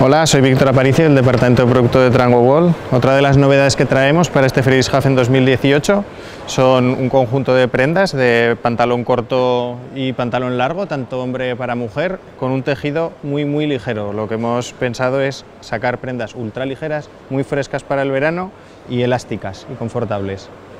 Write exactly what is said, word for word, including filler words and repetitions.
Hola, soy Víctor Aparicio del Departamento de Producto de Trango Wall. Otra de las novedades que traemos para este Friedrichshafen dos mil dieciocho son un conjunto de prendas de pantalón corto y pantalón largo, tanto hombre para mujer, con un tejido muy muy ligero. Lo que hemos pensado es sacar prendas ultra ligeras, muy frescas para el verano y elásticas y confortables.